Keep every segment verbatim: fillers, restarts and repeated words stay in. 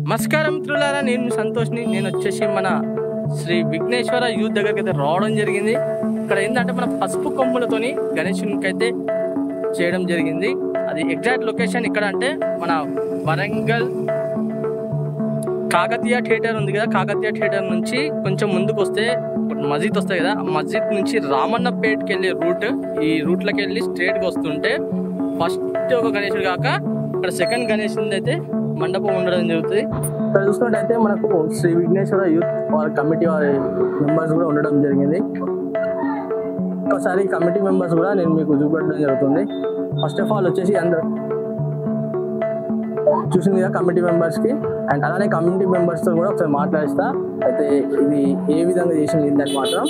నమస్కారం మిత్రులారా, నేను మీ సంతోష్ని. నేను వచ్చేసి మన శ్రీ విఘ్నేశ్వర యూత్ దగ్గరికి అయితే రావడం జరిగింది. ఇక్కడ ఏంటంటే మన పసుపు కొమ్ములతోని గణేశునికి అయితే చేయడం జరిగింది. అది ఎగ్జాక్ట్ లొకేషన్ ఇక్కడ అంటే మన వరంగల్ కాకతీయ థియేటర్ ఉంది కదా, కాకతీయ థియేటర్ నుంచి కొంచెం ముందుకు వస్తే మస్జిద్ వస్తాయి కదా, ఆ మస్జిద్ నుంచి రామన్నపేటకి వెళ్ళే రూట్, ఈ రూట్లోకి వెళ్ళి స్ట్రేట్గా వస్తుంటే ఫస్ట్ ఒక గణేశుడు కాక ఇక్కడ సెకండ్ గణేశుడి అయితే మండపం ఉండడం జరుగుతుంది. ఇక్కడ చూసుకున్నట్టయితే మనకు శ్రీ విఘ్నేశ్వర యూత్ వాళ్ళ కమిటీ వారి మెంబర్స్ కూడా ఉండడం జరిగింది. ఒకసారి కమిటీ మెంబర్స్ కూడా నేను మీకు చూపెట్టడం జరుగుతుంది. ఫస్ట్ ఆఫ్ ఆల్ వచ్చేసి అందరు చూసింది కదా కమిటీ మెంబర్స్కి, అండ్ అలానే కమిటీ మెంబర్స్తో కూడా ఒకసారి మాట్లాడిస్తా. అయితే ఇది ఏ విధంగా చేసింది ఏంటని మాత్రం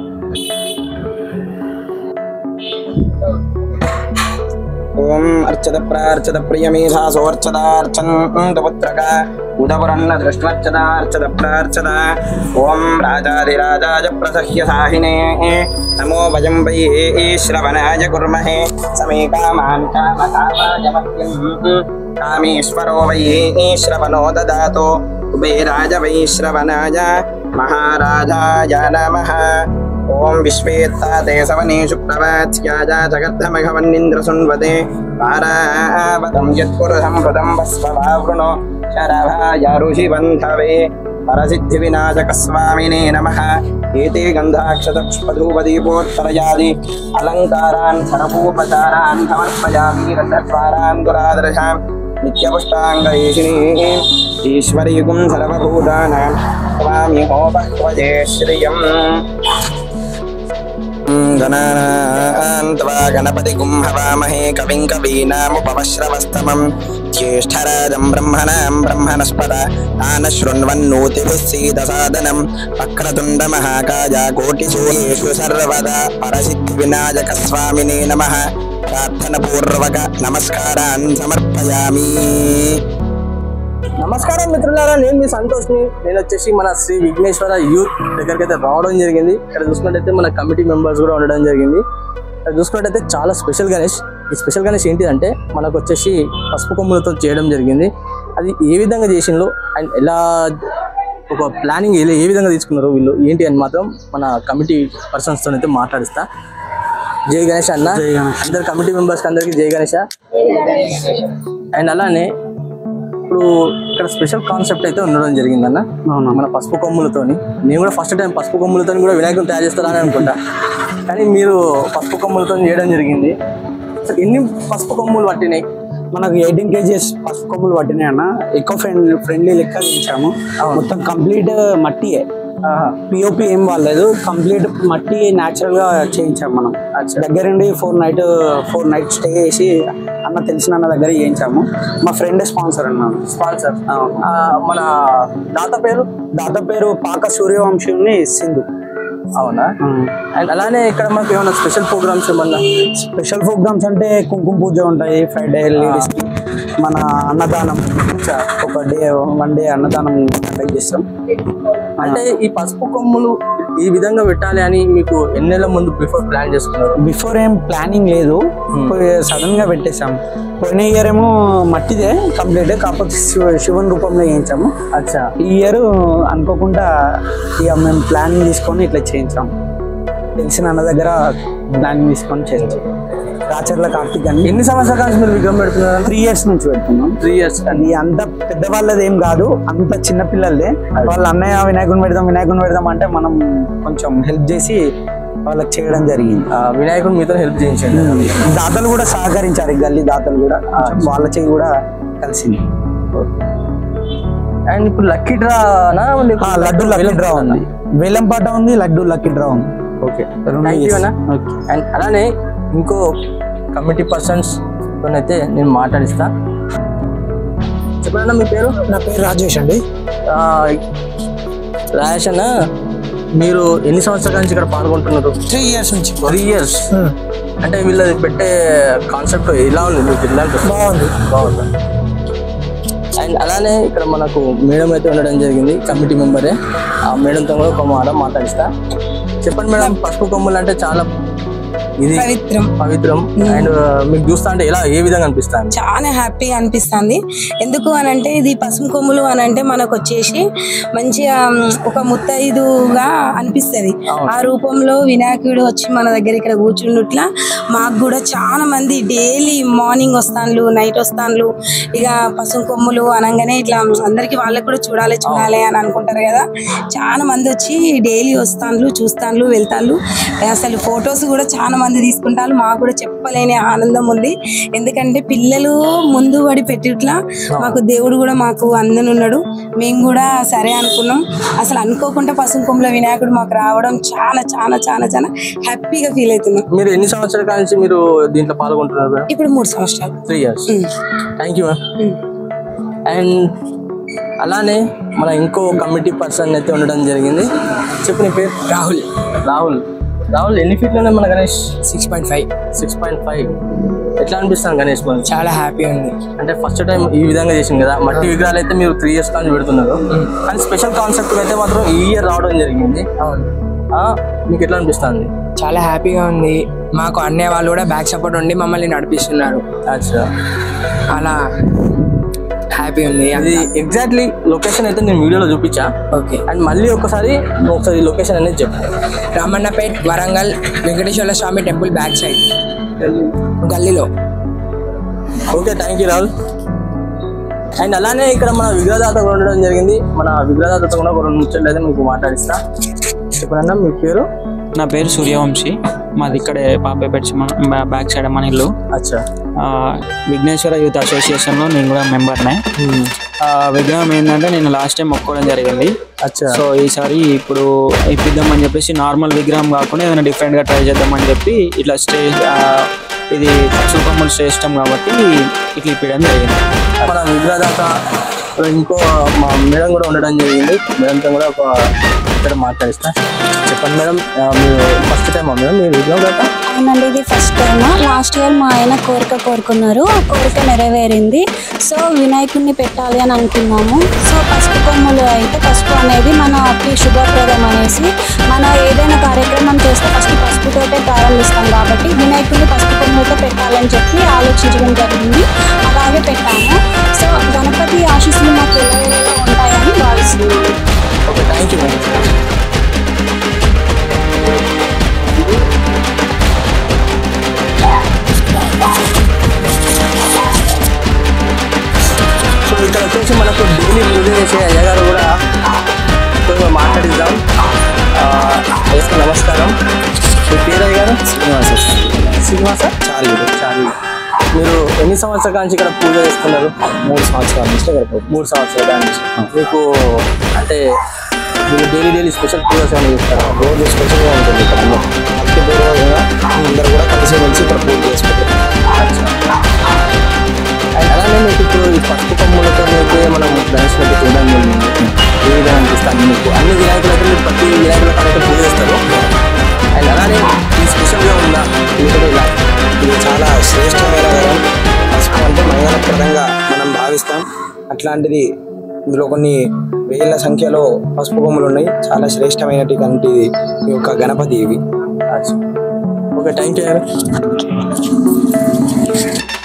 ఓం అర్చద ప్రార్చద ప్రియమేధాసోర్చదార్చన్ పుత్రక ఉదపురన్న దృష్ట్వర్చదార్చద ప్రార్చద. ఓం రాజాధిరాజాయ ప్రసహ్య సాహినే నమో వయం వై శ్రవణాయ కుర్మహే సమే కామాన్ కామకామాయ మహ్యం కామేశ్వరో వై శ్రవణో దదాతు కుబేరాయ వై శ్రవణాయ మహారాజాయ నమః. ఓం విశ్వేత్తాతే సవనేషు ప్రవాచ్యాయ జగద్ధమఘవన్నింద్ర సున్వతే పారావతం యత్పురుషం హృదం వస్వవావృణో శరభాయ ఋషిబంధవే పరసిద్ధి వినాశక స్వామినే నమః. ఏతే గంధాక్షతపుష్పధూపదీపోత్తరయాది అలంకారాన్ సర్వోపచారాన్ సమర్పయామి. రసద్వారాన్ దురాదర్శాం నిత్యపుష్టాంగయేషిణీ ఈశ్వరీగుం సర్వభూతానాం స్వామ్యహోపహ్వజే శ్రియం. గణానాన్త్వా గణపతిగుం హవామహే కవిం కవీనాముపమశ్రవస్తమం జ్యేష్ఠరాజం బ్రహ్మణాం బ్రహ్మణస్పద తాన శృణ్వన్నోతిభిः సీదసాదనం వక్రతుండ మహాకాయ కోటిసూర్యేషు సర్వదా పరసిద్ధి వినాయక స్వామినే నమః. ప్రార్థన పూర్వక నమస్కారాన్ సమర్పయామి. నమస్కారం మిత్రులారా, నేను మీ సంతోష్ని. నేను వచ్చేసి మన శ్రీ విఘ్నేశ్వర యూత్ దగ్గరికి అయితే రావడం జరిగింది. ఇక్కడ చూసుకున్నట్టయితే మన కమిటీ మెంబర్స్ కూడా ఉండడం జరిగింది. ఇక్కడ చూసుకున్నట్టయితే చాలా స్పెషల్ గణేష్. ఈ స్పెషల్ గణేష్ ఏంటి అంటే మనకు వచ్చేసి పసుపు కొమ్ములతో చేయడం జరిగింది. అది ఏ విధంగా చేసిందో అండ్ ఎలా ఒక ప్లానింగ్ ఏ విధంగా తీసుకున్నారు వీళ్ళు ఏంటి అని మాత్రం మన కమిటీ పర్సన్స్తో అయితే మాట్లాడిస్తా. జై గణేష్ అన్న. అందరు కమిటీ మెంబర్స్కి అందరికీ జై గణేష. అండ్ అలానే ఇప్పుడు ఇక్కడ స్పెషల్ కాన్సెప్ట్ అయితే ఉండడం జరిగింది అన్న, మన పసుపు కొమ్ములతోని. నేను కూడా ఫస్ట్ టైం పసుపు కొమ్ములతో కూడా వినాయకుని తయారు చేస్తారని అనుకుంటా, కానీ మీరు పసుపు కొమ్ములతో చేయడం జరిగింది. అసలు ఎన్ని పసుపు కొమ్ములు పట్టినాయి? మనకు ఎయిటీన్ కేజీస్ పసుపు కొమ్ములు పట్టినాయి అన్న. ఎక్కువ ఫ్రెండ్లీ ఫ్రెండ్లీ లెక్క చేయించాము. మొత్తం కంప్లీట్ మట్టియే, పిఓపి ఏం వాడలేదు. కంప్లీట్ మట్టి న్యాచురల్ గా చేయించాము మనం. దగ్గరుండి four night four night stay చేసి అన్న తెలిసిన అన్న దగ్గర చేయించాము. మా ఫ్రెండ్ స్పాన్సర్ అన్న. స్పాన్సర్ మన దాత పేరు దాత పేరు పాక సూర్యవంశంని సింధు. అవునా? అండ్ అలానే ఇక్కడ మనకు ఏమైనా స్పెషల్ ప్రోగ్రామ్స్ ఏమన్నా? స్పెషల్ ప్రోగ్రామ్స్ అంటే కుంకుమ పూజ ఉంటాయి ఫ్రైడే లేడీస్ కి. మన అన్నదానం ఒక డే వన్ డే అన్నదానం కండక్ట్ చేస్తాం. అంటే ఈ పసుపు కొమ్ములు ఈ విధంగా పెట్టాలి అని మీకు ఎన్ని నెలల ముందు బిఫోర్ ప్లాన్ చేసుకున్నారు? బిఫోర్ ఏం ప్లానింగ్ లేదు, సడన్ గా పెట్టేసాం. పోయిన ఇయర్ ఏమో మట్టిదే కంప్లీట్, కాకపోతే శివుని రూపంలో చేయించాము. అచ్చా, ఈ ఇయర్ అనుకోకుండా ఇక మేము ప్లానింగ్ తీసుకొని ఇట్లా చేయించాం. తెలిసిన అన్న దగ్గర ప్లానింగ్ తీసుకొని చేయించాం. రాచర్ల కార్తీక్ అని. ఎన్ని సంవత్సరాల నుంచి మీరు విగ్రహం పెడుతున్నారు? త్రీ ఇయర్స్ నుంచి పెడుతున్నాం. త్రీ ఇయర్స్ అది అంత పెద్దవాళ్ళది ఏం కాదు, అంత చిన్న పిల్లలదే. వాళ్ళ అన్నయ్య వినాయకుని పెడదాం వినాయకుని పెడదాం అంటే మనం కొంచెం హెల్ప్ చేసి వాళ్ళకి చేయడం జరిగింది. వినాయకుడు మీతో హెల్ప్ చేయించండి. దాతలు కూడా సహకరించారు, గల్లీ దాతలు కూడా వాళ్ళ చేయి కూడా కలిసింది. అండ్ ఇప్పుడు లక్కీ డ్రానా? లడ్డు లక్కీ డ్రా ఉంది, వేలం పాట ఉంది, లడ్డు లక్కీ డ్రా ఉంది. ఓకే, అండ్ అలానే ఇంకో కమిటీ పర్సన్స్ అయితే నేను మాట్లాడిస్తా. చెప్పండి మీ పేరు? నా పేరు రాజేష్ అండి. రాజేష్ అన్న, మీరు ఎన్ని సంవత్సరాల నుంచి ఇక్కడ పాల్గొంటున్నారు? త్రీ ఇయర్స్ నుంచి. త్రీ ఇయర్స్ అంటే వీళ్ళది పెట్టే కాన్సెప్ట్ ఎలా ఉంది మీకు? బాగుంది. బాగుంది. అండ్ అలానే ఇక్కడ మనకు మేడం అయితే ఉండడం జరిగింది, కమిటీ మెంబరే. ఆ మేడంతో కూడా ఒక మాట మాట్లాడిస్తా. చెప్పండి మేడం, పసుపు కొమ్ములు అంటే చాలా ఇది పవిత్రం పవిత్రం. అండ్ మీకు చూస్తా అంటే ఎలా ఏ విధంగా అనిపిస్తుంది? చాలా హ్యాపీగా అనిపిస్తుంది. ఎందుకు అని అంటే ఇది పసుపు కొమ్ములు అని అంటే మనకు వచ్చేసి మంచిగా ఒక ముత్తైదుగా అనిపిస్తుంది. ఆ రూపంలో వినాయకుడు వచ్చి మన దగ్గర ఇక్కడ కూర్చున్నట్లా మాకు కూడా చాలా మంది డైలీ మార్నింగ్ వస్తాను, నైట్ వస్తాను. ఇక పసుపు కొమ్ములు అనగానే ఇట్లా అందరికి వాళ్ళకి కూడా చూడాలి చూడాలి అని అనుకుంటారు కదా. చాలా మంది వచ్చి డైలీ వస్తాను, చూస్తాను, వెళ్తాను. అసలు ఫొటోస్ కూడా చాలా మంది తీసుకుంటారు. మాకు కూడా చెప్పలేని ఆనందం ఉంది. ఎందుకంటే పిల్లలు ముందు పడి పెట్టిట్లా మాకు దేవుడు కూడా మాకు అందనున్నాడు. మేము కూడా సరే అనుకున్నాం. అసలు అనుకోకుండా పసుపు కొమ్ముల వినాయకుడు మాకు రావడం చాలా చాలా చాలా చాలా హ్యాపీగా ఫీల్ అవుతున్నాం. మీరు ఎన్ని సంవత్సరాల నుంచి మీరు దీంట్లో పాల్గొంటున్నారు? ఇప్పుడు మూడు సంవత్సరాలు. Three years. Thank you. And అలానే మన ఇంకో కమిటీ పర్సన్ అయితే ఉండడం జరిగింది. చెప్పు నీ పేరు? రాహుల్. రాహుల్ రాహుల్ ఎన్ని ఫీట్లు ఉన్నాయి మన Ganesh? Six point five. Six point five ఎట్లా అనిపిస్తాను గణేష్? మనం చాలా హ్యాపీ ఉంది. అంటే ఫస్ట్ టైం ఈ విధంగా చేసింది కదా. మట్టి విగ్రహాలు అయితే మీరు త్రీ ఇయర్స్ కానీ పెడుతున్నారు, కానీ స్పెషల్ కాన్సెప్ట్ అయితే మాత్రం ఈ ఇయర్ రావడం జరిగింది. అవును. మీకు ఎట్లా అనిపిస్తుంది? చాలా హ్యాపీగా ఉంది. మాకు అన్నయ్య వాళ్ళు కూడా బ్యాక్ సపోర్ట్ ఉండి మమ్మల్ని నడిపిస్తున్నారు. అచ్చా, అలా హ్యాపీ ఉంది. అది ఎగ్జాక్ట్లీ లొకేషన్ అయితే నేను వీడియోలో చూపించా. ఓకే. అండ్ మళ్ళీ ఒకసారి ఒకసారి లొకేషన్ అనేది చెప్పాను. Ramannapet, Warangal, Venkateshwara Swamy temple back side గల్లీలో. Okay, thank you Rahul. And అలానే ఇక్కడ మన విగ్రహదాత కూడా ఉండడం జరిగింది. మన విగ్రహదాతతో కూడా ఒక రెండు ముచ్చట్లు అయితే మీకు మాట్లాడిస్తా. చెప్పండి మీ పేరు? నా పేరు సూర్యవంశీ. మాది ఇక్కడే పాపేపేట బ్యాక్ సైడ్ మన ఇల్లు. అచ్చా. విఘ్నేశ్వర యూత్ అసోసియేషన్లో నేను కూడా మెంబర్నే. విగ్రహం ఏంటంటే నేను లాస్ట్ టైం మొక్కుకోవడం జరిగింది. అచ్చా. సో ఈసారి ఇప్పుడు ఇప్పిద్దామని చెప్పేసి నార్మల్ విగ్రహం కాకుండా ఏదైనా డిఫరెంట్గా ట్రై చేద్దామని చెప్పి ఇట్లా స్టేజ్ ఇది పసుపు కొమ్ములు శ్రేష్టం కాబట్టి ఇట్లా ఇప్పడం జరిగింది. మన విగ్రహదాత ఇంకో మా మేడం కూడా ఉండడం జరిగింది. మేడంతో కూడా ఒక ఇక్కడ మాట్లాడిస్తా. చెప్పండి మేడం, మీరు ఫస్ట్ టైమా మేడం మీరు విగ్రహదాత? అవునండి, ఇది ఫస్ట్ టైం. లాస్ట్ ఇయర్ మా ఆయన కోరిక కోరుకున్నారు, ఆ కోరిక నెరవేరింది. సో వినాయకుడిని పెట్టాలి అని అనుకున్నాము. సో పసుపు కొమ్ములు అయితే పసుపు అనేది మనకి శుభప్రదం అనేసి మన ఏదైనా కార్యక్రమం చేస్తే ఫస్ట్ పసుపుతోటే ప్రారంభిస్తాం కాబట్టి వినాయకుడిని పసుపు కొమ్ములతో పెట్టాలని చెప్పి ఆలోచించడం జరిగింది. అలాగే పెట్టాము. సో గణపతి ఆశీస్సులు మాకు ఎల్లవేళలా ఉంటాయని భావిస్తున్నాము. Okay, thank you madam. So ఇక్కడ వచ్చేసి మనకు డైలీ పూజ చేసే అయ్యగారు కూడా కొంచెం మాట్లాడిద్దాం. అయ్యా నమస్కారం. మీ పేరు అయ్యగారు? శ్రీనివాస. శ్రీనివాస చార్లీ. చార్లీ మీరు ఎన్ని సంవత్సరాల నుంచి ఇక్కడ పూజ చేస్తున్నారు? మూడు సంవత్సరాల నుంచి ఇక్కడ మూడు సంవత్సరాల నుంచి. మీకు అంటే మీరు డైలీ డైలీ స్పెషల్ పూజ ఏమైనా చేస్తారా? రోజు స్పెషల్గా ఉంటుంది ఇక్కడ. భక్తి పూర్వకంగా అందరూ కూడా కలిసి మెలిసి ఇక్కడ పూజ చేసుకుంటారు. అండ్ అలానే మీకు ఇప్పుడు ఈ పసుపు కొమ్ములతో అయితే మనం గణేష్ని చూడడం జరిగింది. ఏ విధంగా అనిపిస్తాను మీకు? అన్ని వినాయకులైతే మీరు ప్రతి వినాయకుల కాడైతే పూజ చేస్తారు. అండ్ అలానే ఈ స్పెషల్గా ఉందా ఇది కూడా ఇలా? ఇది చాలా శ్రేష్టమైన వరం. పసుపు అంటే మంగళప్రదంగా మనం భావిస్తాం. అట్లాంటిది ఇందులో కొన్ని వేల సంఖ్యలో పసుపు కొమ్ములు ఉన్నాయి. చాలా శ్రేష్టమైనటువంటి ఈ యొక్క గణపతి ఇవి. Okay, thank you.